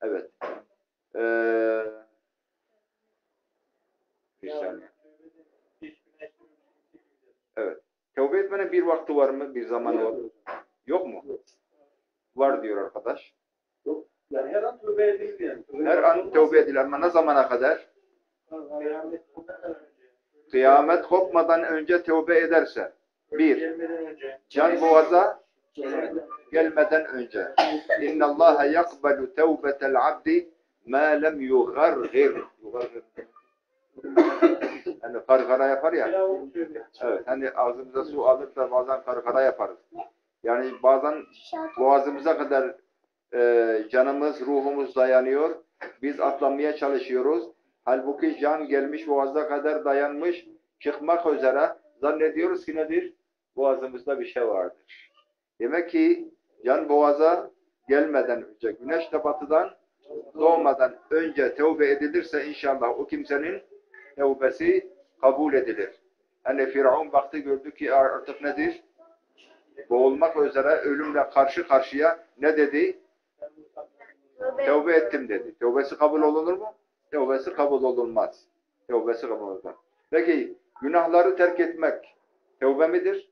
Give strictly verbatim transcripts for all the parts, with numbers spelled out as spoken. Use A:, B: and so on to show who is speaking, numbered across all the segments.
A: Evet. Ee, bir saniye. Evet. Tevbe etmenin bir vakti var mı? Bir zamanı var mı? Yok mu? Var diyor arkadaş.
B: Yok. Yani her an tövbe edilir yani.
A: Her an tevbe edilir ama ne zamana kadar? Kıyamet kopmadan önce tevbe ederse. Bir, can boğaza gelmeden önce. İnna Allaha yakbalu tevbetel abdi ma lem yugargir. Hani kargara yapar ya. Evet, hani ağzımıza su alır da bazen kargara yaparız. Yani bazen boğazımıza kadar e, canımız, ruhumuz dayanıyor. Biz atlamaya çalışıyoruz. Halbuki can gelmiş boğaza kadar dayanmış, çıkmak üzere. Zannediyoruz ki nedir? Boğazımızda bir şey vardır. Demek ki can boğaza gelmeden önce, güneş de batıdan doğmadan önce tevbe edilirse inşallah o kimsenin tevbesi kabul edilir. Hani Firavun baktı gördü ki artık nedir? Boğulmak üzere ölümle karşı karşıya ne dedi? Tevbe ettim dedi. Tevbesi kabul olunur mu? Tevbesi kabul olunmaz. Tevbesi kabul olunmaz. Peki günahları terk etmek tevbe midir?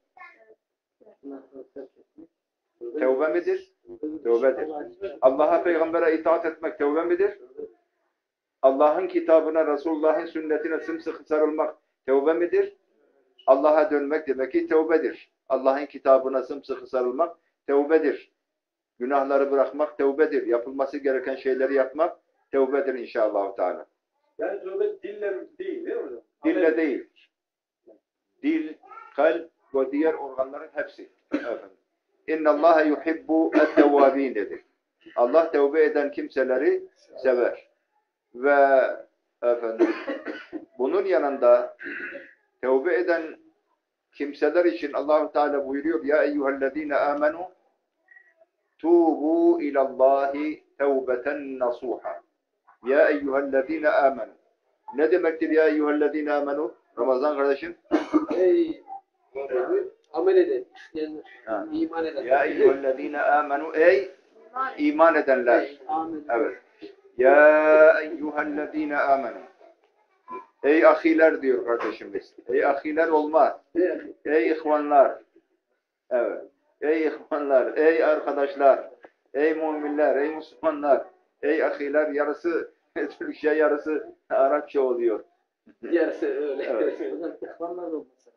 A: Tevbe midir? Tevbedir. Allah'a, peygambere itaat etmek tevbe midir? Allah'ın kitabına, Resulullah'ın sünnetine sımsıkı sarılmak tevbe midir? Allah'a dönmek demek ki tevbedir. Allah'ın kitabına sımsıkı sarılmak tevbedir. Günahları bırakmak tevbedir. Yapılması gereken şeyleri yapmak tevbedir inşallah Teala.
B: Yani tövbe dille değil değil mi?
A: Dille değil. Dil, kalp ve diğer organların hepsi. İnna Allaha yuhibbu et-tevvabin dedi. Allah tevbe eden kimseleri sever. Ve efendim bunun yanında tevbe eden kimseler için Allah Teala buyuruyor ya eyyuhellezine amenu tubu ilallahi tevbeten nasuha. Ya eyyühellezine amenu. Ne demektir ya eyyühellezine amenu? Ramazan kardeşim.
C: Ey amel eden, isteyenler, iman edenler.
A: Ya eyyühellezine amenu. Ey iman edenler.
C: Ey, amin.
A: Evet. Ya eyyühellezine amenu. Ey ahiler diyor kardeşimiz. Ey ahiler olmaz. Ey ihvanlar. Evet. Ey ihvanlar, ey arkadaşlar, ey müminler, ey Müslümanlar, ey ahiler, yarısı Türkçe, yarısı Arapça oluyor.
C: Yarısı öyle.
A: Evet.
C: İhvanlar da olmasa.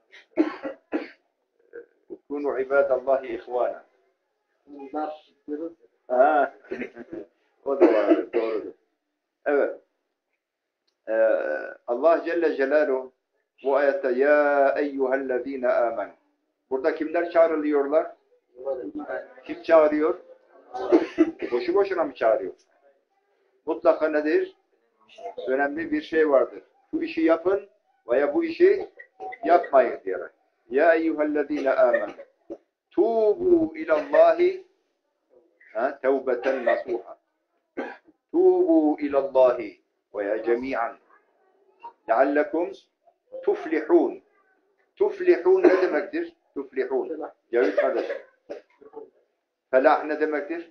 A: Kunu ibadallahi ihvana.
C: Bunlar diyoruz.
A: Ha. O da vardır, doğrudur. Evet. Ee, Allah Celle Celaluhu bu ayette ya eyyühellezine amen. Burada kimler çağrılıyorlar? Kim çağırıyor? Boşu boşuna mı çağırıyor? Mutlaka nedir? Önemli bir şey vardır. Bu işi yapın veya bu işi yapmayın diyerek. Ya eyyühellezine amen. Tubu ilallahi tevbeten nasuha. Tubu ilallahi veya cemi'an. Leallekum tuflihun. Tuflihun ne demektir? Tuflihun. Cevit kardeşim. Felah ne demektir?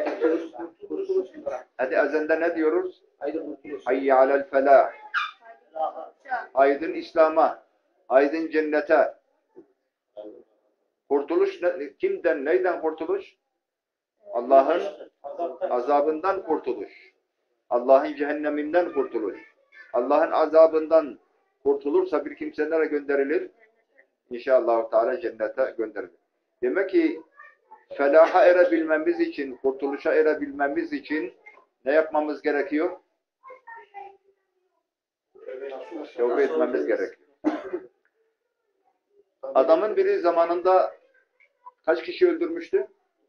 A: Hadi ezende ne diyoruz? Hayye alel felah. Aydın İslam'a. Aydın cennete. Kurtuluş ne, kimden, neyden kurtuluş? Allah'ın azabından kurtuluş. Allah'ın cehenneminden kurtuluş. Allah'ın azabından kurtulursa bir kimse nereye gönderilir? İnşallah Teala cennete gönderilir. Demek ki felaha erebilmemiz için, kurtuluşa erebilmemiz için ne yapmamız gerekiyor? Tevbe etmemiz gerekiyor. Adamın biri zamanında kaç kişi öldürmüştü?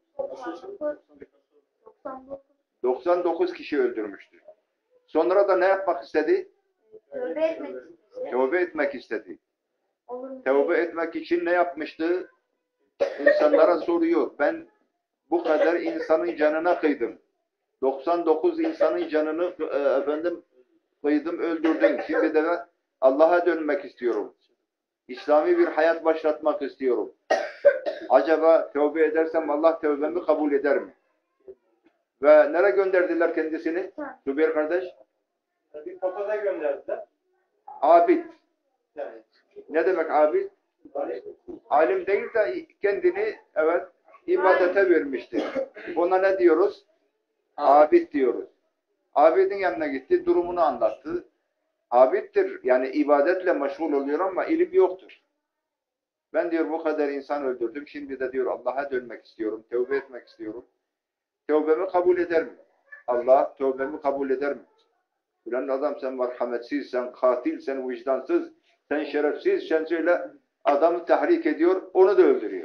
A: doksan dokuz kişi öldürmüştü. Sonra da ne yapmak istedi?
D: Tövbe etmek istedi.
A: Tevbe etmek istedi. Tevbe etmek için ne yapmıştı? İnsanlara soruyor. Ben bu kadar insanın canına kıydım. doksan dokuz insanın canını e, efendim kıydım, öldürdüm. Şimdi de Allah'a dönmek istiyorum. İslami bir hayat başlatmak istiyorum. Acaba tövbe edersem Allah tövbemi kabul eder mi? Ve nereye gönderdiler kendisini? Zübeyir kardeş?
B: Bir papaza gönderdiler.
A: Abid.
B: Yani,
A: Ne demek abid?
B: hani,
A: Alim değil de kendini evet ibadete vermiştir. Ona ne diyoruz? Abid diyoruz. Abidin yanına gitti, durumunu anlattı. Abiddir. Yani ibadetle meşgul oluyor ama ilim yoktur. Ben diyor bu kadar insan öldürdüm. Şimdi de diyor Allah'a dönmek istiyorum. Tevbe etmek istiyorum. Tevbemi kabul eder mi? Allah tevbemi kabul eder mi? Ulan adam sen merhametsiz, sen katil, sen vicdansız, sen şerefsiz, sen söyle adamı tahrik ediyor, onu da öldürüyor.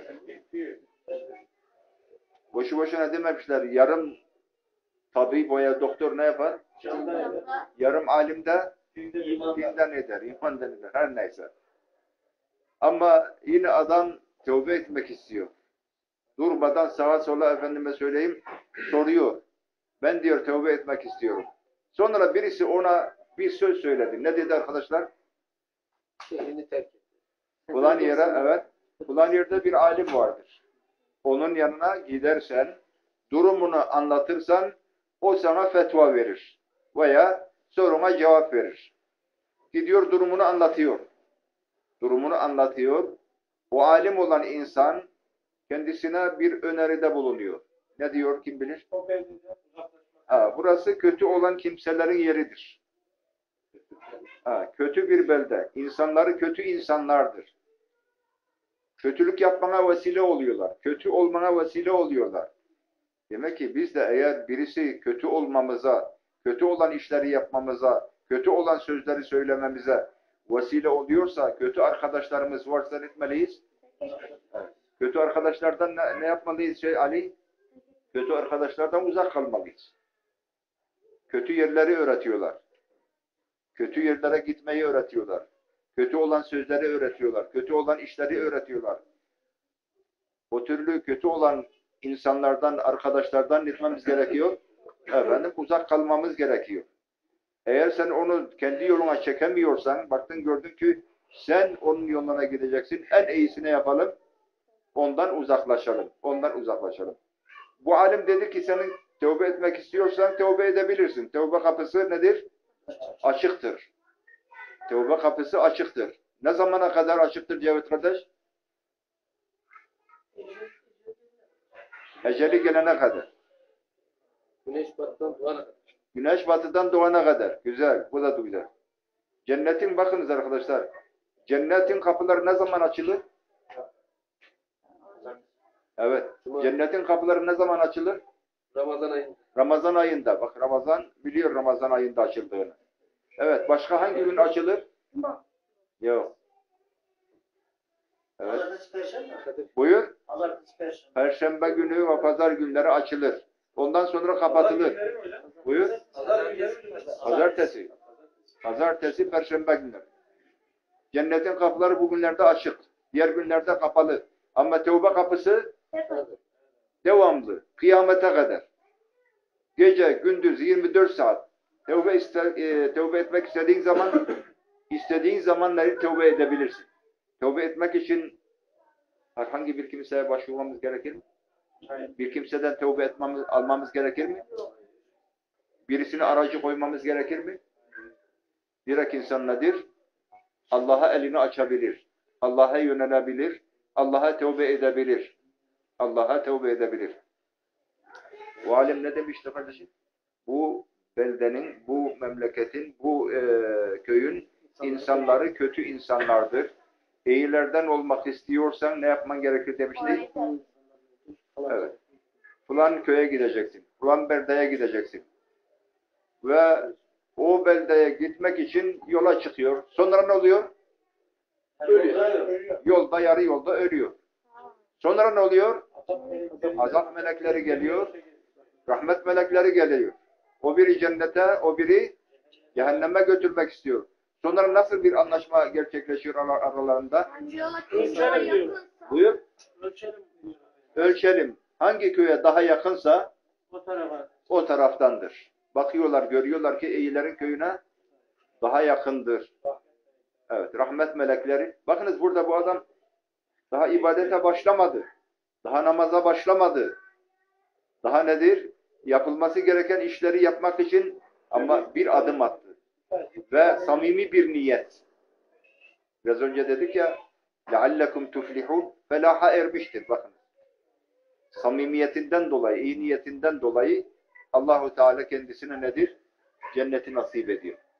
A: Boşu boşuna dememişler. Yarım tabip veya doktor ne yapar? Yarım alim de dinden eder, imandan eder, her neyse. Ama yine adam tövbe etmek istiyor. Durmadan sağa sola efendime söyleyeyim soruyor. Ben diyor tövbe etmek istiyorum. Sonra birisi ona bir söz söyledi. Ne dedi arkadaşlar?
C: Şehrini terk etti.
A: Falan yere evet. Falan yerde bir alim vardır. Onun yanına gidersen, durumunu anlatırsan o sana fetva verir. Veya soruna cevap verir. Gidiyor durumunu anlatıyor. Durumunu anlatıyor. O alim olan insan kendisine bir öneride bulunuyor. Ne diyor kim bilir? Ha, burası kötü olan kimselerin yeridir. Ha, kötü bir belde. İnsanları kötü insanlardır. Kötülük yapmana vesile oluyorlar. Kötü olmana vesile oluyorlar. Demek ki biz de eğer birisi kötü olmamıza, kötü olan işleri yapmamıza, kötü olan sözleri söylememize vesile oluyorsa, kötü arkadaşlarımız varsa etmeliyiz. Evet. Kötü arkadaşlardan ne, ne yapmalıyız şey Ali? Kötü arkadaşlardan uzak kalmalıyız. Kötü yerleri öğretiyorlar. Kötü yerlere gitmeyi öğretiyorlar. Kötü olan sözleri öğretiyorlar. Kötü olan işleri öğretiyorlar. O türlü kötü olan insanlardan, arkadaşlardan gitmemiz gerekiyor. Efendim uzak kalmamız gerekiyor. Eğer sen onu kendi yoluna çekemiyorsan, baktın gördün ki sen onun yoluna gideceksin. En iyisini yapalım. Ondan uzaklaşalım. Ondan uzaklaşalım. Bu alim dedi ki senin tövbe etmek istiyorsan tövbe edebilirsin. Tövbe kapısı nedir? Açıktır. Tövbe kapısı açıktır. Ne zamana kadar açıktır Cevdet kardeş? Eceli gelene kadar.
C: Güneş batıdan doğana kadar.
A: Güneş batıdan doğana kadar. Güzel. Bu da güzel. Cennetin bakınız arkadaşlar. Cennetin kapıları ne zaman açılır? Evet. Cennetin kapıları ne zaman açılır?
C: Ramazan ayında.
A: Ramazan ayında. Bak Ramazan biliyor Ramazan ayında açıldığını. Evet. Başka hangi gün açılır? Yok. Evet. Buyur. Perşembe günü ve pazar günleri açılır. Ondan sonra kapatılır. Buyur. Pazartesi. Pazartesi, perşembe günleri. Cennetin kapıları bu günlerde açık. Diğer günlerde kapalı. Ama tevbe kapısı devamlı. Kıyamete kadar. Gece, gündüz, yirmi dört saat. Tevbe, iste, e, tevbe etmek istediğin zaman istediğin zamanları tevbe edebilirsin. Tevbe etmek için herhangi bir kimseye başvurmamız gerekir mi? Bir kimseden tevbe etmemiz, almamız gerekir mi? Birisine aracı koymamız gerekir mi? Direkt insan nedir? Allah'a elini açabilir. Allah'a yönelebilir. Allah'a tevbe edebilir. Allah'a tevbe edebilir. O alim ne demişti kardeşim? Bu beldenin, bu memleketin, bu e, köyün insanları kötü insanlardır. İyilerden olmak istiyorsan ne yapman gerekir demişti? Evet. Falan köye gideceksin. Falan beldeye gideceksin. Ve o beldeye gitmek için yola çıkıyor. Sonra ne oluyor?
B: Ölüyor.
A: Yolda, yarı yolda ölüyor. Sonra ne oluyor? Azap melekleri geliyor. Rahmet melekleri geliyor. O biri cennete, o biri cehenneme götürmek istiyor. Sonra nasıl bir anlaşma gerçekleşiyor aralarında?
D: Ölçelim diyor.
A: Buyur.
B: Ölçelim.
A: Ölçelim. Hangi köye daha yakınsa
B: O tarafa.
A: o taraftandır. Bakıyorlar, görüyorlar ki iyilerin köyüne daha yakındır. Evet, rahmet melekleri. Bakınız burada bu adam daha ibadete başlamadı. Daha namaza başlamadı. Daha nedir? yapılması gereken işleri yapmak için ama bir adım attı. Ve samimi bir niyet. Biraz önce dedik ya لَعَلَّكُمْ تُفْلِحُونَ felaha ermiştir. Bakın. Samimiyetinden dolayı, iyi niyetinden dolayı Allahu Teala kendisine nedir? Cenneti nasip ediyor.